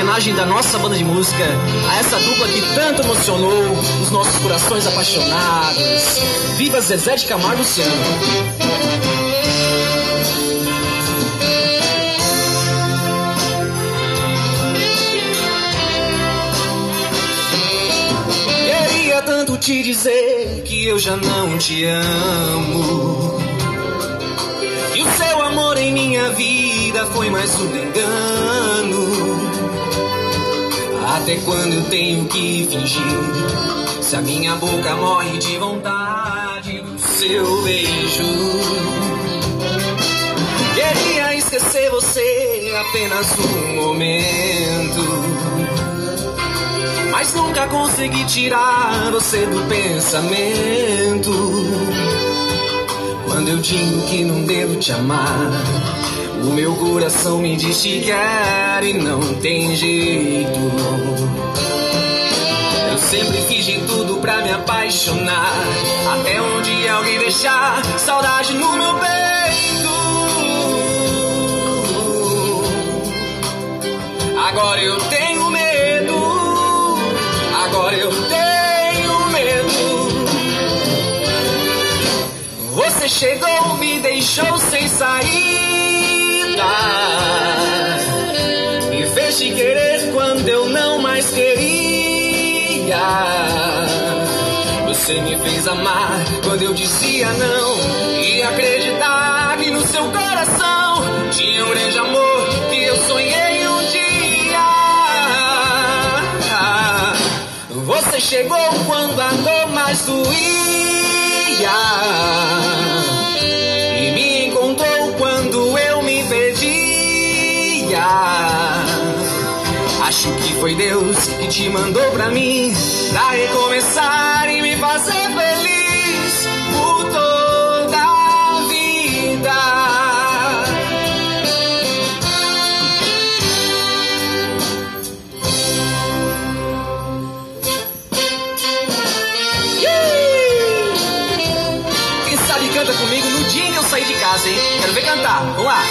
homenagem da nossa banda de música a essa dupla que tanto emocionou os nossos corações apaixonados. Viva Zezé de Camargo e Luciano! Queria tanto te dizer que eu já não te amo, e o seu amor em minha vida foi mais um engano. Até quando eu tenho que fingir, se a minha boca morre de vontade do seu beijo? Queria esquecer você apenas um momento, mas nunca consegui tirar você do pensamento. Quando eu digo que não devo te amar, o meu coração me diz que quer e não tem jeito. Eu sempre fiz de tudo pra me apaixonar, até um dia alguém deixar saudade no meu peito. Agora eu tenho medo, agora eu tenho medo. Você chegou, me deixou sem saída, me fez te querer quando eu não mais queria. Você me fez amar quando eu dizia não, e acreditar que no seu coração tinha um grande amor que eu sonhei um dia. Você chegou quando a dor mais doía, e me encontrou quando eu me perdia. Acho que foi Deus que te mandou pra mim, pra recomeçar e me fazer feliz por toda a vida. Quem sabe canta comigo no dia em que eu sair de casa, hein? Quero ver cantar, vamos lá!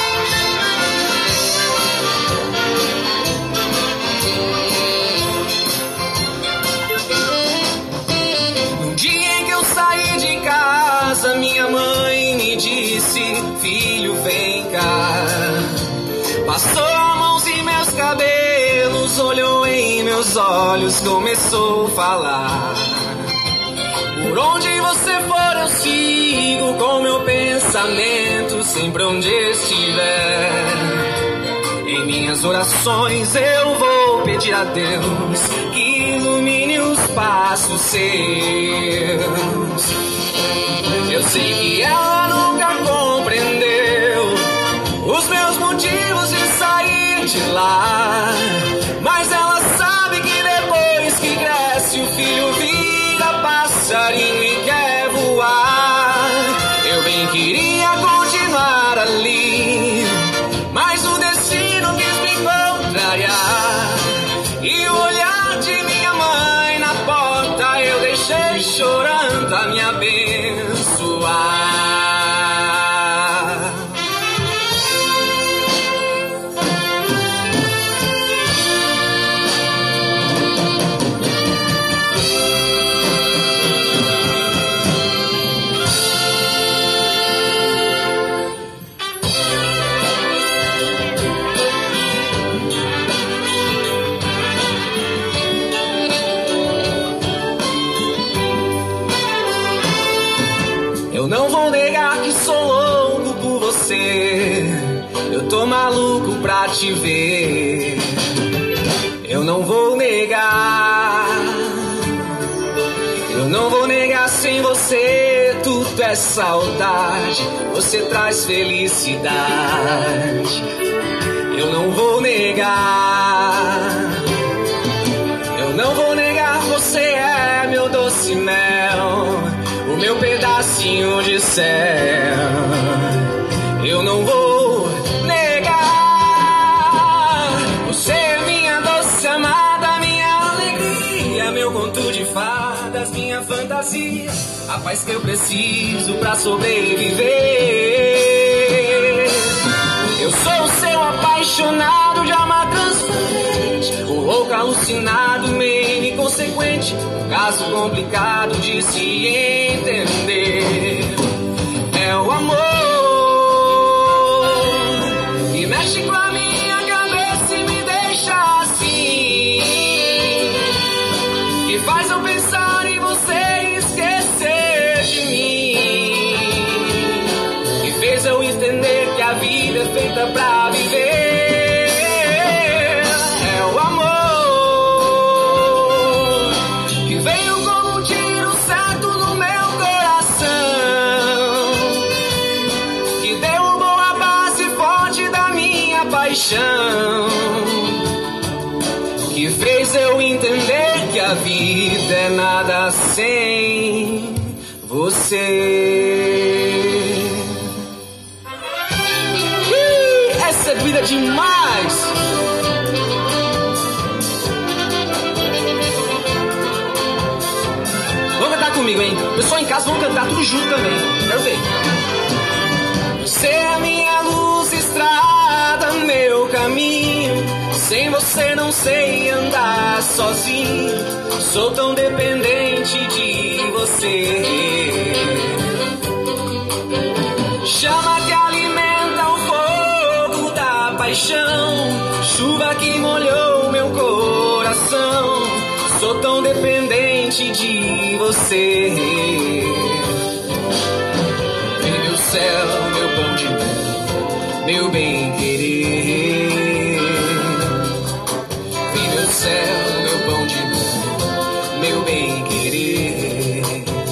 Saí de casa, minha mãe me disse: filho, vem cá. Passou a mão em meus cabelos, olhou em meus olhos, começou a falar: por onde você for eu sigo com meu pensamento, sempre onde estiver. Em minhas orações eu vou pedir a Deus que ilumine os passos seus. Eu sei que ela nunca compreendeu os meus motivos de sair de lá, mas ela sabe que depois que cresce o filho vira passarinho e quer voar. Eu bem queria continuar ali, mas o destino quis me contrariar, e o olhar de minha mãe na porta eu deixei chorando a me abençoar. Eu não vou negar que sou louco por você, eu tô maluco pra te ver. Eu não vou negar, eu não vou negar, sem você tudo é saudade, você traz felicidade. Eu não vou negar, eu não vou negar, você é meu doce mel, o meu pedacinho de céu. Eu não vou negar, você é minha doce amada, minha alegria, meu conto de fadas, minha fantasia, a paz que eu preciso pra sobreviver. Eu sou o seu apaixonado de alma transparente, doente, um louco alucinado, meio inconsequente, um caso complicado de se entender. É o amor que mexe com a minha cabeça e me deixa assim, que faz eu pensar em você e esquecer de mim, que fez eu entender que a vida é feita pra viver. É o amor que veio como um tiro certo no meu coração, que derrubou a base forte da minha paixão, que fez eu entender que a vida é nada sem você. Essa é vida demais! Vamos cantar comigo, hein? Pessoal em casa, vamos cantar tudo junto também. Quero ver. Você é minha luz, estrada, meu caminho. Sem você não sei andar sozinho. Sou tão dependente de você. Chama que alimenta o fogo da paixão, chuva que molhou meu coração. Sou tão dependente de você. Vem meu céu, meu pão de mel, meu bem querer. Vem meu céu, meu pão de mel, meu bem querer.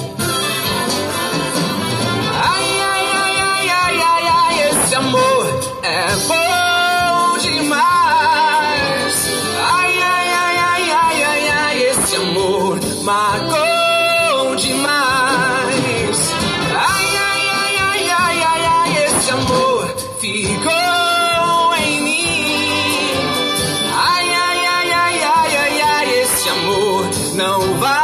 Ai, ai, ai, ai, ai, ai, ai, esse amor é bom demais. Ai, ai, ai, ai, ai, ai, ai, esse amor marcou demais. Ai, ai, ai, ai, ai, ai, ai, esse amor ficou em mim. Ai, ai, ai, ai, ai, ai, ai, esse amor não vai